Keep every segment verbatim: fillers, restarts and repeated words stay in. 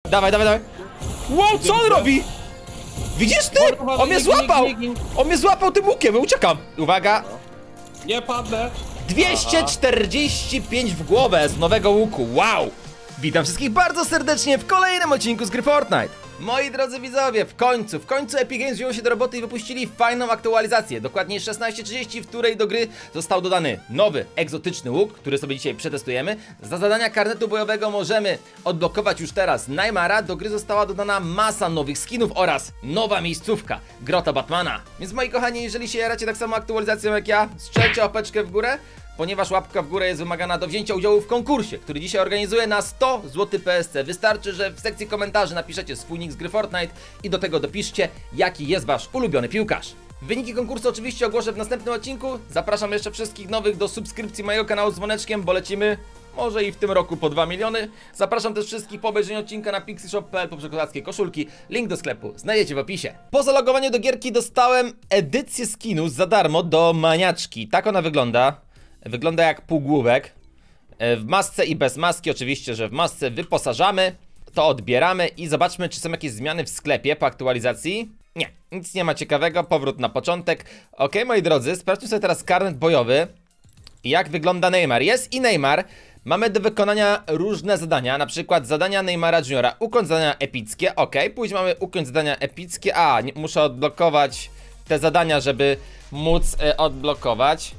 Dawaj, dawaj, dawaj. Wow, co on robi? Widzisz ty? On mnie złapał! On mnie złapał tym łukiem, uciekam. Uwaga. Nie padnę. dwieście czterdzieści pięć w głowę z nowego łuku, wow! Witam wszystkich bardzo serdecznie w kolejnym odcinku z gry Fortnite. Moi drodzy widzowie, w końcu, w końcu Epic Games wziął się do roboty i wypuścili fajną aktualizację. Dokładnie szesnaście trzydzieści, w której do gry został dodany nowy, egzotyczny łuk, który sobie dzisiaj przetestujemy. Za zadania karnetu bojowego możemy odblokować już teraz Neymara. Do gry została dodana masa nowych skinów oraz nowa miejscówka, Grota Batmana. Więc moi kochani, jeżeli się jaracie tak samo aktualizacją jak ja, strzelcie łapeczkę w górę, ponieważ łapka w górę jest wymagana do wzięcia udziału w konkursie, który dzisiaj organizuję na sto złotych P S C. Wystarczy, że w sekcji komentarzy napiszecie swój nick z gry Fortnite i do tego dopiszcie, jaki jest wasz ulubiony piłkarz. Wyniki konkursu oczywiście ogłoszę w następnym odcinku. Zapraszam jeszcze wszystkich nowych do subskrypcji mojego kanału z dzwoneczkiem, bo lecimy może i w tym roku po dwa miliony. Zapraszam też wszystkich po obejrzeniu odcinka na pixishop kropka p l po przekozackie koszulki. Link do sklepu znajdziecie w opisie. Po zalogowaniu do gierki dostałem edycję skinu za darmo do maniaczki. Tak ona wygląda. Wygląda jak półgłówek. W masce i bez maski, oczywiście, że w masce wyposażamy. To odbieramy i zobaczmy, czy są jakieś zmiany w sklepie po aktualizacji. Nie, nic nie ma ciekawego, powrót na początek. Ok, moi drodzy, sprawdźmy sobie teraz karnet bojowy. Jak wygląda Neymar. Jest i Neymar. Mamy do wykonania różne zadania, na przykład zadania Neymara Juniora. Ukończ zadania epickie, ok. Później mamy ukończ zadania epickie. A, nie, muszę odblokować te zadania, żeby móc e, odblokować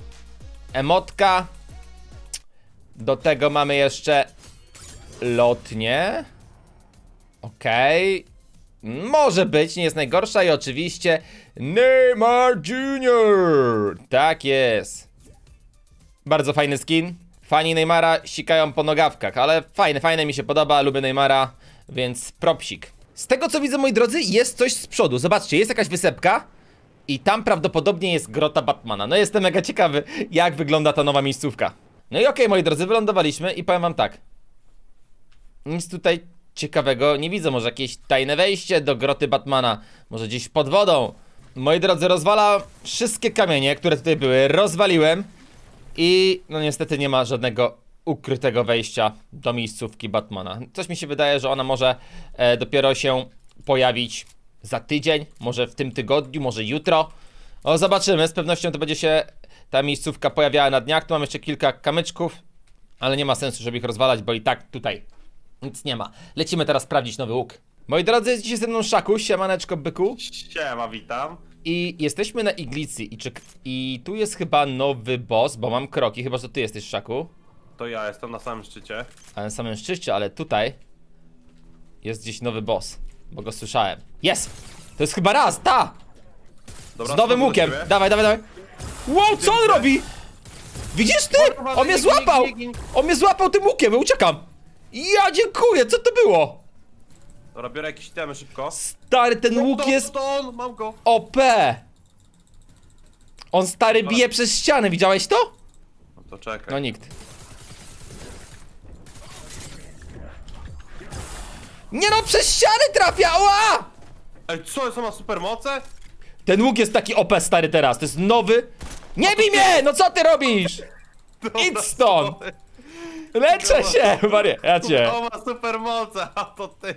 emotka. Do tego mamy jeszcze lotnię. Okej, okay. Może być, nie jest najgorsza. I oczywiście Neymar Junior. Tak jest. Bardzo fajny skin. Fani Neymara sikają po nogawkach, ale fajne, fajne, mi się podoba, lubię Neymara, więc propsik. Z tego co widzę, moi drodzy, jest coś z przodu. Zobaczcie, jest jakaś wysepka i tam prawdopodobnie jest Grota Batmana. No jestem mega ciekawy, jak wygląda ta nowa miejscówka. No i okej, okay, moi drodzy, wylądowaliśmy i powiem wam tak. Nic tutaj ciekawego nie widzę, może jakieś tajne wejście do Groty Batmana, może gdzieś pod wodą. Moi drodzy, rozwala wszystkie kamienie, które tutaj były, rozwaliłem. I no niestety nie ma żadnego ukrytego wejścia do miejscówki Batmana. Coś mi się wydaje, że ona może e, dopiero się pojawić za tydzień, może w tym tygodniu, może jutro. O, zobaczymy, z pewnością to będzie się ta miejscówka pojawiała na dniach. Tu mam jeszcze kilka kamyczków, ale nie ma sensu, żeby ich rozwalać, bo i tak tutaj nic nie ma. Lecimy teraz sprawdzić nowy łuk. Moi drodzy, jest dzisiaj ze mną Szaku, siemaneczko byku. Siema, witam. I jesteśmy na iglicy i, czy, i tu jest chyba nowy boss, bo mam kroki, chyba że ty jesteś, Szaku. To ja jestem na samym szczycie. A na samym szczycie, ale tutaj jest gdzieś nowy boss, bo go słyszałem. Jest! To jest chyba raz, ta! Dobra, z nowym łukiem, dawaj, dawaj, dawaj. Wow, co on robi? Widzisz ty? On mnie złapał! On mnie złapał tym łukiem, uciekam! Ja dziękuję, co to było? Dobra, biorę jakieś itemy szybko. Stary, ten no, łuk to, jest to on, mam go. O P. On stary bije przez ścianę, widziałeś to? No to czekaj. No nikt. Nie no, przez ściany trafia, ła! Ej, co, jest, on ma supermoce? Ten łuk jest taki O P stary teraz, to jest nowy. Nie bij mnie, no co ty robisz? Idź stąd. Leczę się, wariacie. To ma supermoce, a to ty.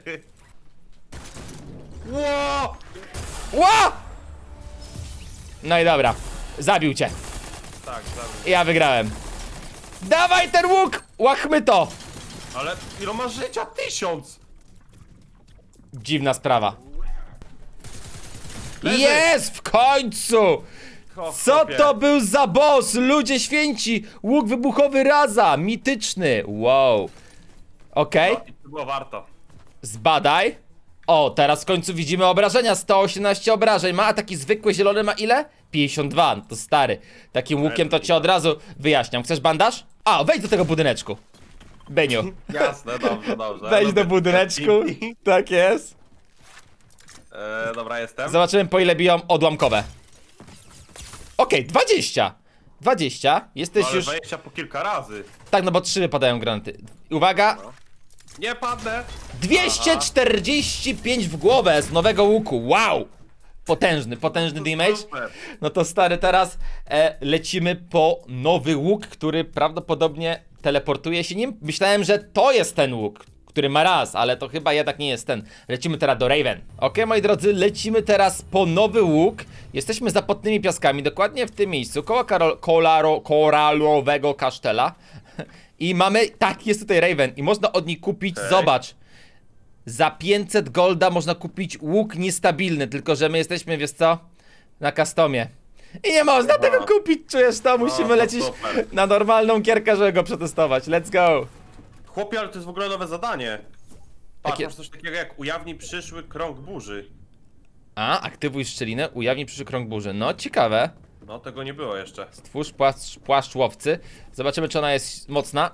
Ło! Ła! No i dobra, zabił cię. Tak, zabił. Ja wygrałem. Dawaj ten łuk, łachmy to. Ale ile ma życia? Tysiąc! Dziwna sprawa. Leży. Jest w końcu! Co to był za boss? Ludzie święci! Łuk wybuchowy Raza, mityczny. Wow. Okej, No, i to było warto. zbadaj. O, teraz w końcu widzimy obrażenia. sto osiemnaście obrażeń ma, a taki zwykły zielony ma ile? pięćdziesiąt dwa, no to stary. Takim łukiem to cię od razu wyjaśniam. Chcesz bandaż? A, wejdź do tego budyneczku. Beniu. Jasne, dobrze, dobrze. Wejdź do budyneczku. Tak jest. Eee, dobra, jestem. Zobaczymy, po ile biją odłamkowe. Okej, okay, dwadzieścia. dwadzieścia. Jesteś Ale już... dwadzieścia po kilka razy. Tak, no bo trzy wypadają granaty. Uwaga. No. Nie padnę. dwieście czterdzieści pięć w głowę z nowego łuku. Wow. Potężny, potężny damage. No to stary, teraz e, lecimy po nowy łuk, który prawdopodobnie teleportuje się nim. Myślałem, że to jest ten łuk, który ma raz, ale to chyba jednak nie jest ten. Lecimy teraz do Raven. Okej, moi drodzy, lecimy teraz po nowy łuk. Jesteśmy za Potnymi Piaskami, dokładnie w tym miejscu, koło Karol kolaro koralowego kasztela. I mamy, tak, jest tutaj Raven i można od niej kupić, Hej. zobacz. Za pięćset golda można kupić łuk niestabilny, tylko że my jesteśmy, wiesz co, na customie. I nie można No. tego kupić, czujesz to? Musimy to lecieć super. na normalną gierkę, żeby go przetestować. Let's go! Chłopie, ale to jest w ogóle nowe zadanie. Patrz, Jakie? masz coś takiego jak ujawnij przyszły krąg burzy. A, aktywuj szczelinę, ujawnij przyszły krąg burzy. No, ciekawe. No, tego nie było jeszcze. Stwórz płaszcz, płaszcz łowcy. Zobaczymy, czy ona jest mocna.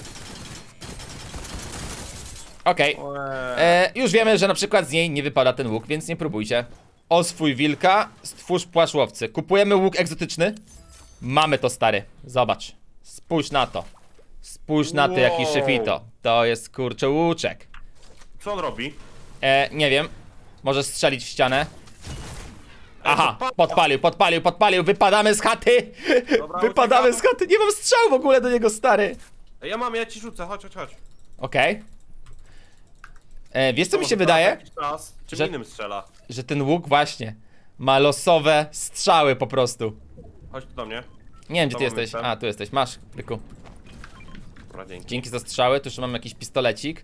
Okej. Eee. E, Już wiemy, że na przykład z niej nie wypada ten łuk, więc nie próbujcie. Oswój wilka, stwórz płaszcz łowcy. Kupujemy łuk egzotyczny. Mamy to, stary. Zobacz. Spójrz na to. Spójrz na to, jaki Wow. szyfito. To jest, kurczę, łuczek. Co on robi? E, nie wiem. Może strzelić w ścianę. Aha, to pa- podpalił, podpalił, podpalił. Wypadamy z chaty. Dobra, Wypadamy uciekamy. z chaty. Nie mam strzału w ogóle do niego, stary. Ej, Ja mam, ja ci rzucę, chodź, chodź, chodź. Okej. E, Wiesz, co mi Może się teraz wydaje? jakiś czas, czym Że- innym strzela. Że ten łuk właśnie ma losowe strzały po prostu. Chodź tu do mnie. Nie wiem, gdzie To ty mamy jesteś. ten. A, tu jesteś. Masz, Kryku. Dobra, dzięki. Dzięki za strzały. Tu jeszcze mam jakiś pistolecik.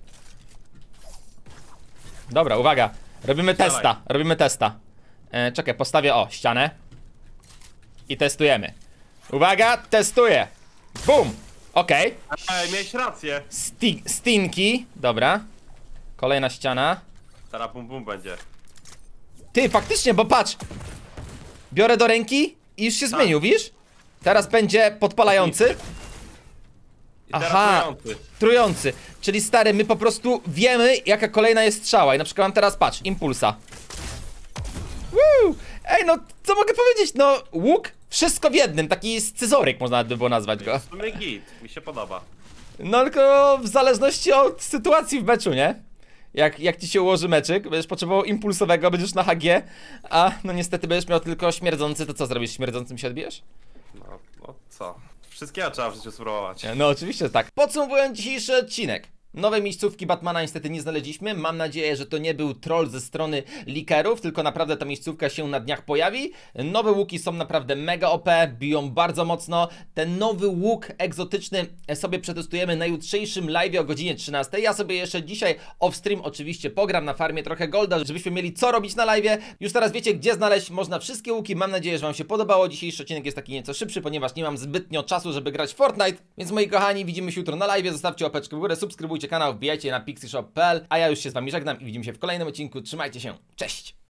Dobra, uwaga. Robimy Strzelaj. testa. Robimy testa. E, czekaj, postawię, o, ścianę. I testujemy. Uwaga, testuję. Bum. Okej. Ej, miałeś rację. Sti Stinki. Dobra. Kolejna ściana. Teraz bum bum będzie. Ty, faktycznie, bo patrz. Biorę do ręki i już się Tak. zmienił, widzisz? Teraz będzie podpalający. I teraz Aha. trujący. Trujący. Czyli stary, my po prostu wiemy, jaka kolejna jest strzała. I na przykład mam teraz, patrz, impulsa. Woo! Ej, no, co mogę powiedzieć? No, łuk, wszystko w jednym. Taki scyzoryk można by było nazwać go. W sumie git, mi się podoba. No, tylko w zależności od sytuacji w meczu, nie? Jak, jak ci się ułoży meczyk, będziesz potrzebował impulsowego, będziesz na H G, a no niestety będziesz miał tylko śmierdzący, to co zrobisz? Śmierdzącym się odbijesz? No, no co? Wszystkiego trzeba w życiu spróbować. No oczywiście, że tak. Podsumowując dzisiejszy odcinek. Nowej miejscówki Batmana niestety nie znaleźliśmy. Mam nadzieję, że to nie był troll ze strony leakerów, tylko naprawdę ta miejscówka się na dniach pojawi. Nowe łuki są naprawdę mega O P, biją bardzo mocno. Ten nowy łuk egzotyczny sobie przetestujemy na jutrzejszym live o godzinie trzynastej. Ja sobie jeszcze dzisiaj off-stream oczywiście pogram na farmie trochę golda, żebyśmy mieli co robić na live. Już teraz wiecie, gdzie znaleźć można wszystkie łuki. Mam nadzieję, że wam się podobało. Dzisiejszy odcinek jest taki nieco szybszy, ponieważ nie mam zbytnio czasu, żeby grać w Fortnite. Więc moi kochani, widzimy się jutro na live. Zostawcie łapeczkę w górę, subskrybujcie kanał, wbijajcie na pixie shop kropka p l, a ja już się z wami żegnam i widzimy się w kolejnym odcinku. Trzymajcie się, cześć!